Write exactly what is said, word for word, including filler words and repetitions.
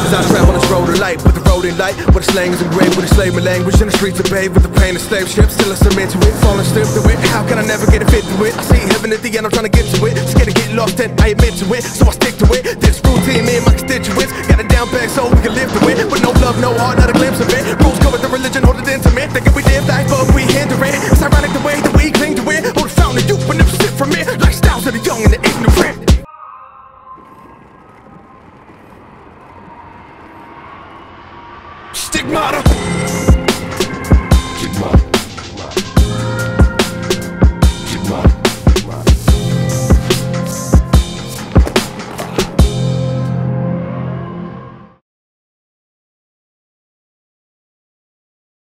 As I travel this road of light, with the road in light, where the slang is engraved with the slaving language, and the streets are paved with the pain of slave ships. Still I submit to it, falling stiff to it. How can I never get a fit to it? I see heaven at the end, I'm trying to get to it. Scared to get lost and I admit to it, so I stick to it. This routine, me and my constituents got it down back so we can live through it. But no love, no heart, not a glimpse of it. Rules go with the religion, hold it intimate. Thinking we live life, but we hinder it.